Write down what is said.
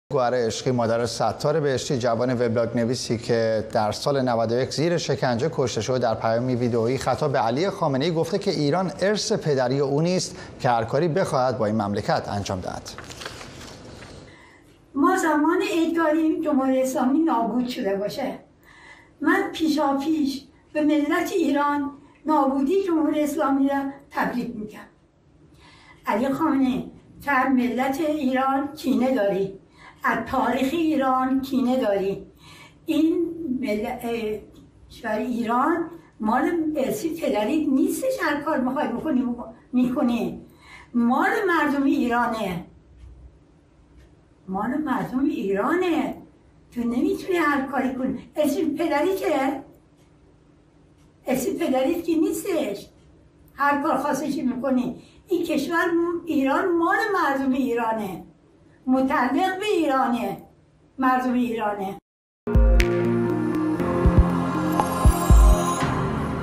گوهر عشقی مادر ستار بهشتی جوان وبلاگ نویسی که در سال 91 زیر شکنجه کشته شد در پیامی ویدئویی خطاب به علی خامنه‌ای گفته که ایران ارث پدری او نیست که هر کاری بخواهد با این مملکت انجام دهد. ما زمان عید داریم جمهوری اسلامی نابود شده باشه. من پیشاپیش به ملت ایران نابودی جمهوری اسلامی را تبریک میگم. علی خامنه‌ای در ملت ایران کینه داری، از تاریخ ایران کینه داری. این ایران مال ارثی پدری نیستش، هر کار میخوای میکنی. مال مردم ایرانه، مال مردم ایرانه. تو نمیتونی هر کاری کنی. ارثی پدری که ارثی پدری که نیستش، هر کار خواستشی میکنی. این کشور ایران مال مردم ایرانه، متعلق به ایرانه، مردم ایرانه.